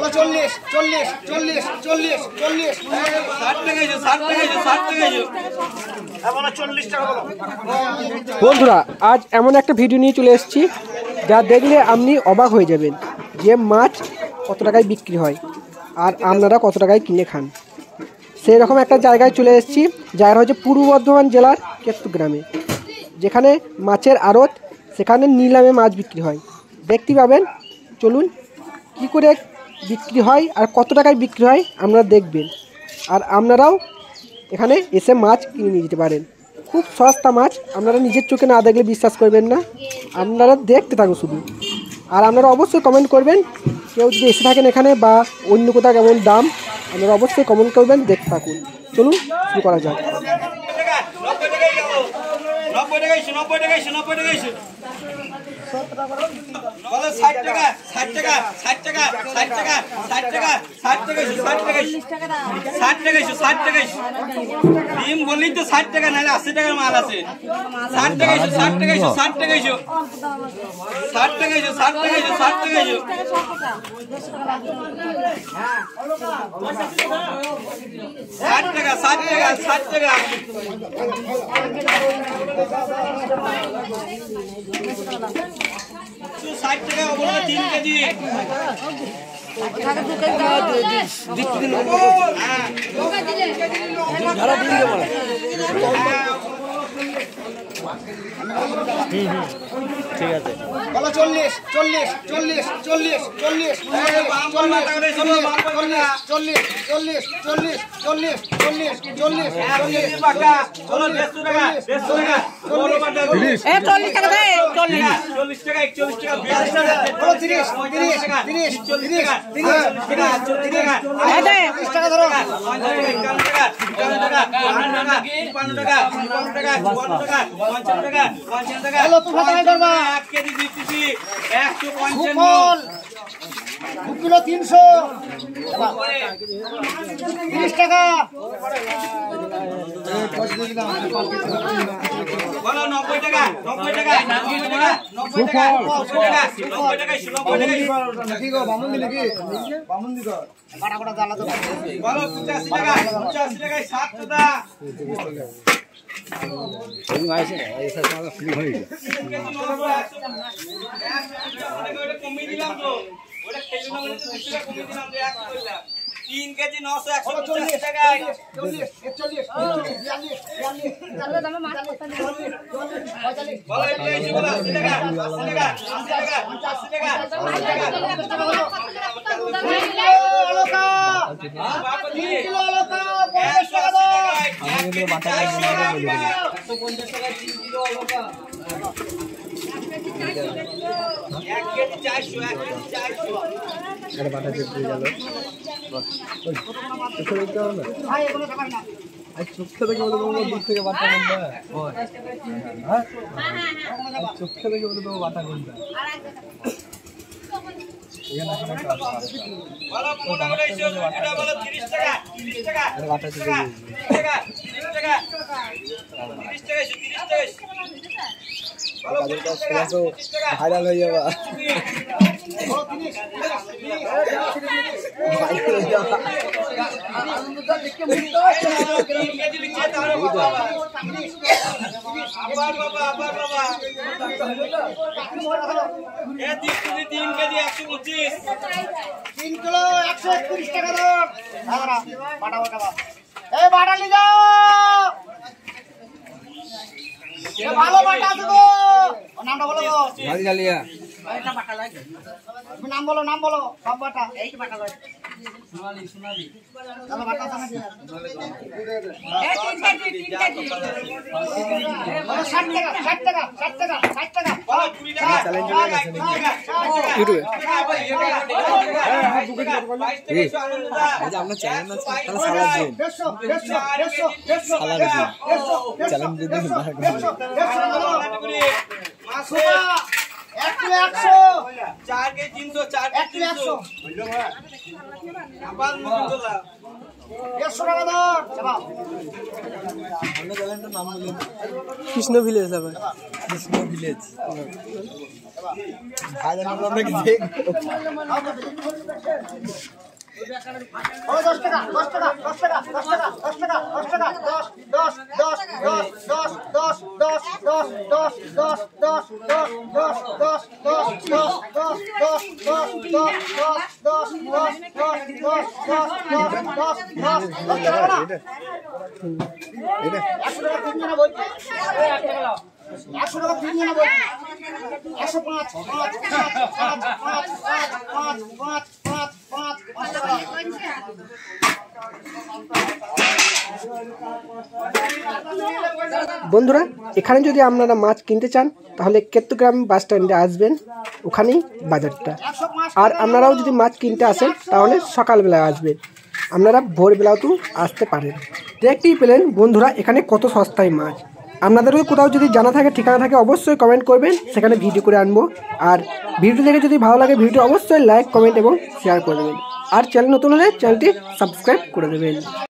40 40 40 40 40 60 টাকা 60 টাকা 40 টাকা বলো। বন্ধুরা আজ এমন একটা ভিডিও নিয়ে চলে এসেছি যা দেখলে আপনি অবাক হয়ে যাবেন যে মাছ কত টাকায় বিক্রি হয় আর আপনারা কত টাকায় কিনে খান। সেই রকম একটা জায়গায় চলে এসেছি, জায়গা হচ্ছে পূর্ব বর্ধমান জেলার কেতু গ্রামে, যেখানে মাছের আড়ত, সেখানে নিলামে মাছ বিক্রি হয়। দেখতে পাবেন, চলুন কি করে বিক্রি হয় আর কত টাকায় বিক্রি হয় আপনারা দেখবেন, আর আপনারাও এখানে এসে মাছ কিনে নিয়ে যেতে পারেন। খুব সস্তা মাছ, আপনারা নিজের চোখে না দেখলে বিশ্বাস করবেন না, আপনারা দেখতে থাকুন শুধু। আর আপনারা অবশ্যই কমেন্ট করবেন, কেউ যদি এসে থাকেন এখানে বা অন্য কোথাও কেমন দাম, আপনারা অবশ্যই কমেন্ট করবেন, দেখতে থাকুন। চলুন শুরু করা যাক। 60 টাকা 60 টাকা 60 টাকা 60 টাকা 60 টাকা 60 টাকা 60 টাকা 60 টাকা ডিম বললি তো 60 টাকা নালে 80 টাকার মাল আছে। 60 টাকা 60 টাকা 60 টাকা 60 টাকা 60 টাকা 60 টাকা 60 টাকা 60 টাকা 60 টাকা 60 টাকা ওগুলো 3 কেজি ঠিক আছে। বলো 40 40 40 40 40 কিলো 300 30 টাকা। বলো 90 টাকা 90 টাকা 90 টাকা 90 টাকা 90 টাকা 90 টাকা 90 টাকা কি গো বামুন দিলে কি বামুন দিগো বাড়া বড় জ্বালা তো বলো 85 টাকা 85 টাকা 7 টাকা এই মাইছে এইসব টাকা ফ্রি হয়ে গেল। ওটা কমিয়ে দিলাম তো, ওটা খেলো না বলে তো 200 টাকা কমিয়ে দিলাম তো, এক করলাম 3 কেজি 900 150 টাকা 40 41 42 42 দামে মাছ কত নেই 45 বলো এটা এসে বলো 80 টাকা 80 টাকা 80 টাকা 85 টাকা আলোকা 3 কিলো আলোকা 50 টাকা দাও। আমি কিন্তু বাটা 150 টাকা 3 কিলো আলোকা 1 কেজি 400 1 কেজি 400 আরে বাটা চেক দিয়ে গেল ভাই এগুলো টাকা না আই চোখে দেখে বলে দেবো দূর থেকে বাটা কোনটা ওই হ্যাঁ চোখে দেখে বলে দেবো বাটা কোনটা এখানে এখন একটা বলো কোনটা বলে এটা বলো 30 টাকা 30 টাকা বাটা চেক দিয়ে 30 টাকা 30 টাকা 30 টাকা 30 টাকা কাদের কাছ থেকে তো ভাইরাল হয়ে যাবে আবার বাবা 3 কেজি 125 3 কিলো 131 টাকা দাও। বাটা বাটা এই বাটা লি যাও ভালো বাটা দেবো। নামটা বলো গো ভাই জালিয়া এটা বাটা লাগে নাম বলো সব বাটা এইটা বাটা লাগে সোনালি সোনালি চলো বাটা আছে নাকি এই 3 কেজি 60 টাকা 60 টাকা 60 টাকা 60 টাকা বলো 20 টাকা চ্যালেঞ্জ হয়ে গেছে ইউটিউবে এই যে আমরা চ্যালেঞ্জ আছে তাহলে সালা দিন সালা দিন চ্যালেঞ্জ দিন মাছে 100 4 के 300 4 के 300 আবার মুখ তোলা 100 টাকা দাও চলো আমরা চ্যানেলটার নাম বলি কৃষ্ণ ভিলেজ হবে কৃষ্ণ ভিলেজ ভাই জানো আমরা কি দেখ বন্ধুরা, এখানে যদি আপনারা মাছ কিনতে চান তাহলে কেতুগ্রাম বাস স্ট্যান্ডে আসবেন, ওখানেই বাজারটা। আর আপনারাও যদি মাছ কিনতে আসেন তাহলে সকালবেলায় আসবেন, আপনারা ভোরবেলাও তো আসতে পারেন। দেখতেই পেলেন বন্ধুরা এখানে কত সস্তায় মাছ। আপনাদেরও কোথাও যদি জানা থাকে, ঠিকানা থাকে, অবশ্যই কমেন্ট করবেন, সেখানে ভিডিও করে আনবো। আর ভিডিও দেখে যদি ভালো লাগে ভিডিও অবশ্যই লাইক, কমেন্ট এবং শেয়ার করে দেবেন। আর চ্যানেল নতুন হলে চ্যানেলটি সাবস্ক্রাইব করে দেবেন।